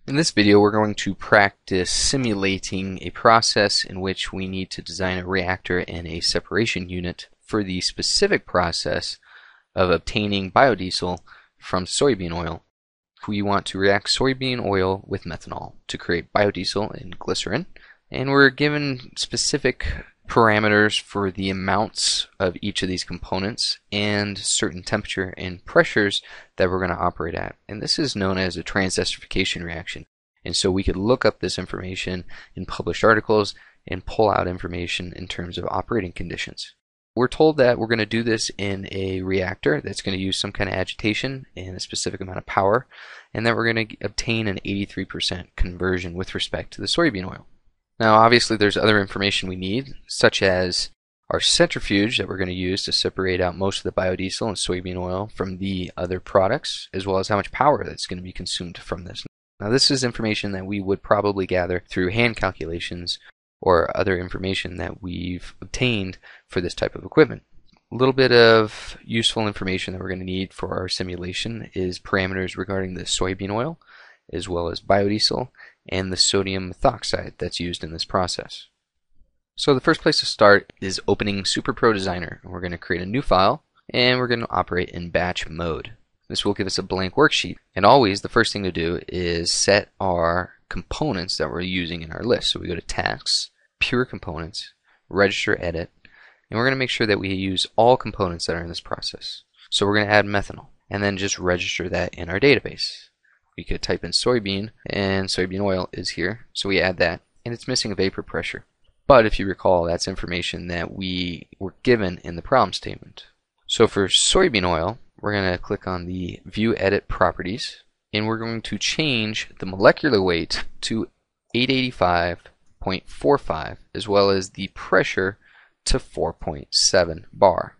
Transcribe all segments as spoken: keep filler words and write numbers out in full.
In this video, we're going to practice simulating a process in which we need to design a reactor and a separation unit for the specific process of obtaining biodiesel from soybean oil. We want to react soybean oil with methanol to create biodiesel and glycerin, and we're given specific parameters for the amounts of each of these components and certain temperature and pressures that we're going to operate at. And this is known as a transesterification reaction. And so we could look up this information in published articles and pull out information in terms of operating conditions. We're told that we're going to do this in a reactor that's going to use some kind of agitation and a specific amount of power, and that we're going to obtain an eighty-three percent conversion with respect to the soybean oil. Now obviously there's other information we need, such as our centrifuge that we're going to use to separate out most of the biodiesel and soybean oil from the other products, as well as how much power that's going to be consumed from this. Now this is information that we would probably gather through hand calculations or other information that we've obtained for this type of equipment. A little bit of useful information that we're going to need for our simulation is parameters regarding the soybean oil, as well as biodiesel and the sodium methoxide that's used in this process. So the first place to start is opening SuperPro Designer. We're going to create a new file and we're going to operate in batch mode. This will give us a blank worksheet, and always the first thing to do is set our components that we're using in our list. So we go to Tasks, Pure Components, Register Edit, and we're going to make sure that we use all components that are in this process. So we're going to add methanol and then just register that in our database. We could type in soybean, and soybean oil is here, so we add that, and it's missing a vapor pressure. But if you recall, that's information that we were given in the problem statement. So for soybean oil, we're going to click on the View Edit Properties, and we're going to change the molecular weight to eight eighty-five point four five, as well as the pressure to four point seven bar.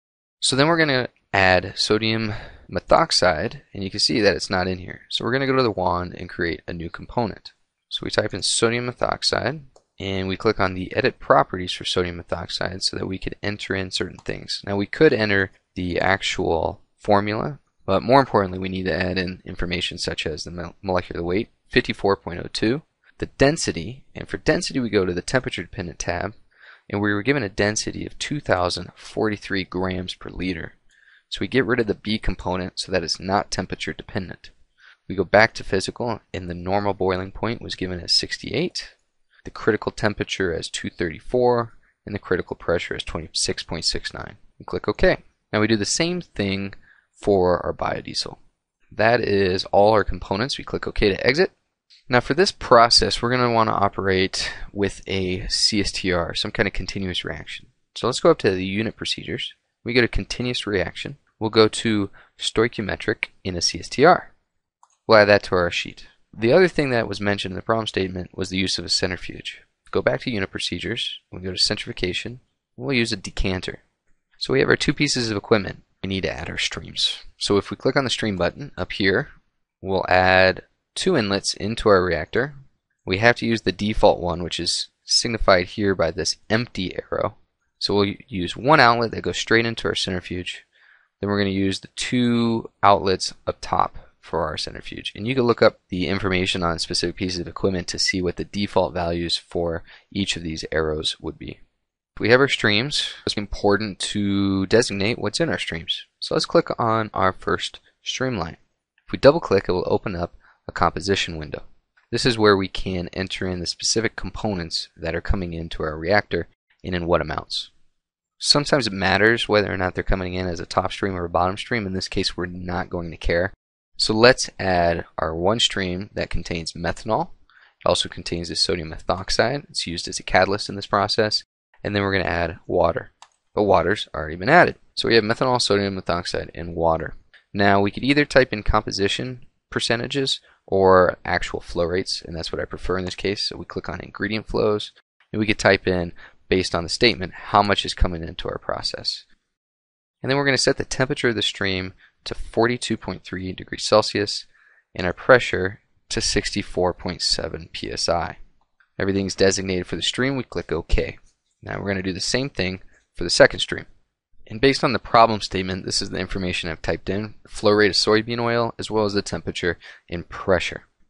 So then we're going to add sodium methoxide, and you can see that it's not in here. So we're going to go to the wand and create a new component. So we type in sodium methoxide, and we click on the Edit Properties for sodium methoxide so that we could enter in certain things. Now we could enter the actual formula, but more importantly we need to add in information such as the molecular weight, fifty-four point zero two, the density, and for density we go to the temperature dependent tab, and we were given a density of two thousand forty-three grams per liter. So we get rid of the B component so that it's not temperature dependent. We go back to physical, and the normal boiling point was given as sixty-eight, the critical temperature as two thirty-four, and the critical pressure as twenty-six point six nine. We click OK. Now we do the same thing for our biodiesel. That is all our components. We click OK to exit. Now for this process, we're going to want to operate with a C S T R, some kind of continuous reaction. So let's go up to the unit procedures. We go to continuous reaction. We'll go to stoichiometric in a C S T R. We'll add that to our sheet. The other thing that was mentioned in the problem statement was the use of a centrifuge. Go back to unit procedures. We'll go to centrifugation. We'll use a decanter. So we have our two pieces of equipment. We need to add our streams. So if we click on the stream button up here, we'll add two inlets into our reactor. We have to use the default one, which is signified here by this empty arrow. So we'll use one outlet that goes straight into our centrifuge. Then we're going to use the two outlets up top for our centrifuge. And you can look up the information on specific pieces of equipment to see what the default values for each of these arrows would be. If we have our streams, it's important to designate what's in our streams. So let's click on our first streamline. If we double click, it will open up a composition window. This is where we can enter in the specific components that are coming into our reactor and in what amounts. Sometimes it matters whether or not they're coming in as a top stream or a bottom stream. In this case, we're not going to care. So let's add our one stream that contains methanol. It also contains the sodium methoxide. It's used as a catalyst in this process. And then we're going to add water. But water's already been added. So we have methanol, sodium methoxide, and water. Now we could either type in composition percentages or actual flow rates, and that's what I prefer in this case. So we click on ingredient flows, and we could type in, based on the statement, how much is coming into our process. And then we're going to set the temperature of the stream to forty-two point three degrees Celsius and our pressure to sixty-four point seven P S I. Everything's designated for the stream. We click OK. Now we're going to do the same thing for the second stream. And based on the problem statement, this is the information I've typed in: flow rate of soybean oil, as well as the temperature and pressure.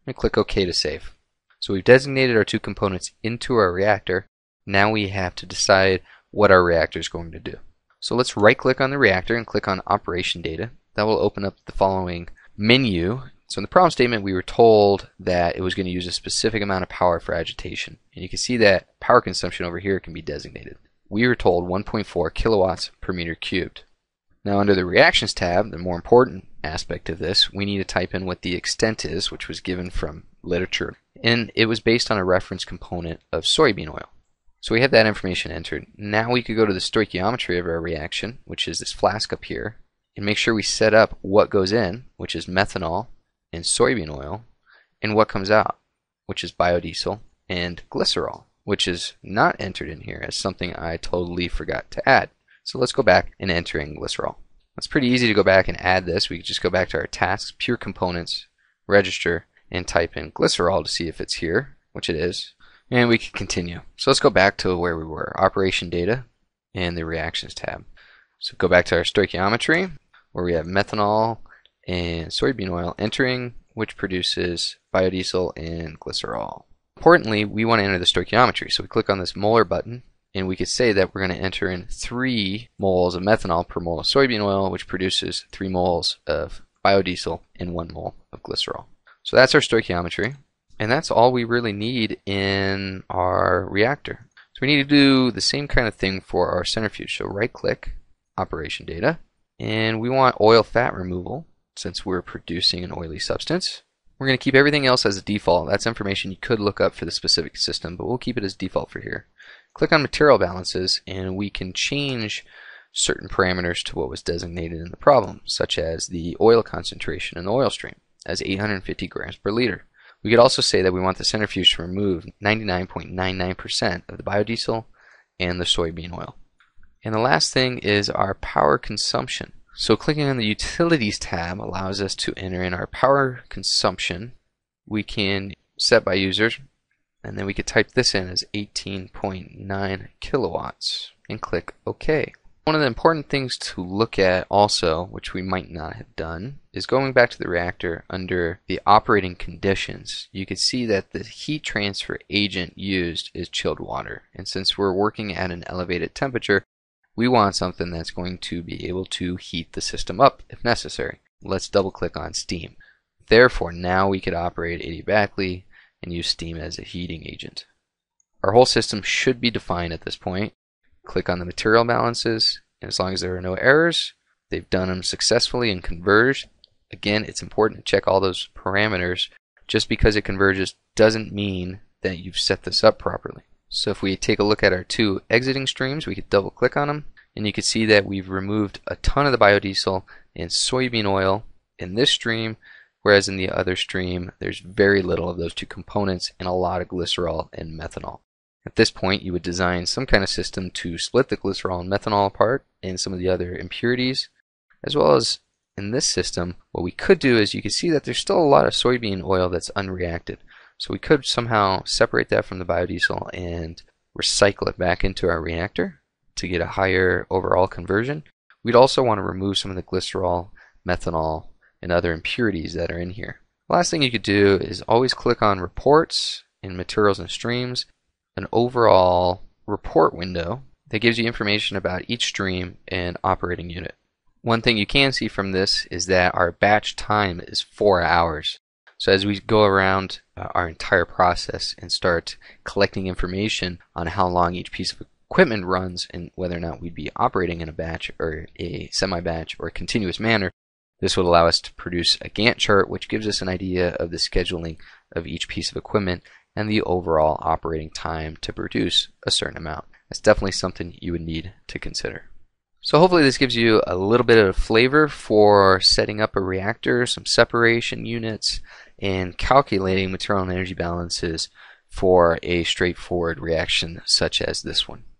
and click OK to save. So we've designated our two components into our reactor. Now we have to decide what our reactor is going to do. So let's right click on the reactor and click on Operation Data. That will open up the following menu. So in the problem statement we were told that it was going to use a specific amount of power for agitation. And you can see that power consumption over here can be designated. We were told one point four kilowatts per meter cubed. Now under the Reactions tab, the more important aspect of this, we need to type in what the extent is, which was given from literature. And it was based on a reference component of soybean oil. So we have that information entered. Now we could go to the stoichiometry of our reaction, which is this flask up here, and make sure we set up what goes in, which is methanol and soybean oil, and what comes out, which is biodiesel and glycerol, which is not entered in here as something I totally forgot to add. So let's go back and enter in glycerol. It's pretty easy to go back and add this. We can just go back to our tasks, pure components, register, and type in glycerol to see if it's here, which it is, and we can continue. So let's go back to where we were, Operation Data and the Reactions tab. So go back to our stoichiometry where we have methanol and soybean oil entering, which produces biodiesel and glycerol. Importantly, we want to enter the stoichiometry, so we click on this molar button, and we could say that we're going to enter in three moles of methanol per mole of soybean oil, which produces three moles of biodiesel and one mole of glycerol. So that's our stoichiometry, and that's all we really need in our reactor. So we need to do the same kind of thing for our centrifuge. So right click, Operation Data, and we want oil fat removal since we're producing an oily substance. We're going to keep everything else as a default. That's information you could look up for the specific system, but we'll keep it as default for here. Click on Material Balances, and we can change certain parameters to what was designated in the problem, such as the oil concentration in the oil stream as eight hundred fifty grams per liter. We could also say that we want the centrifuge to remove ninety-nine point nine nine percent of the biodiesel and the soybean oil. And the last thing is our power consumption. So clicking on the Utilities tab allows us to enter in our power consumption. We can set by users, and then we could type this in as eighteen point nine kilowatts and click OK. One of the important things to look at also, which we might not have done, is going back to the reactor under the operating conditions. You can see that the heat transfer agent used is chilled water, and since we're working at an elevated temperature, we want something that's going to be able to heat the system up if necessary. Let's double click on steam. Therefore, now we could operate adiabatically and use steam as a heating agent. Our whole system should be defined at this point. Click on the material balances, and as long as there are no errors, they've done them successfully and converged. Again, it's important to check all those parameters. Just because it converges doesn't mean that you've set this up properly. So if we take a look at our two exiting streams, we could double click on them, and you can see that we've removed a ton of the biodiesel and soybean oil in this stream, whereas in the other stream there's very little of those two components and a lot of glycerol and methanol. At this point you would design some kind of system to split the glycerol and methanol apart and some of the other impurities, as well as in this system what we could do is you can see that there's still a lot of soybean oil that's unreacted. So we could somehow separate that from the biodiesel and recycle it back into our reactor to get a higher overall conversion. We'd also want to remove some of the glycerol, methanol, and other impurities that are in here. The last thing you could do is always click on Reports in Materials and Streams, an overall report window that gives you information about each stream and operating unit. One thing you can see from this is that our batch time is four hours. So as we go around uh, our entire process and start collecting information on how long each piece of equipment runs and whether or not we'd be operating in a batch or a semi-batch or a continuous manner, this would allow us to produce a Gantt chart which gives us an idea of the scheduling of each piece of equipment and the overall operating time to produce a certain amount. That's definitely something you would need to consider. So hopefully this gives you a little bit of flavor for setting up a reactor, some separation units, and calculating material and energy balances for a straightforward reaction such as this one.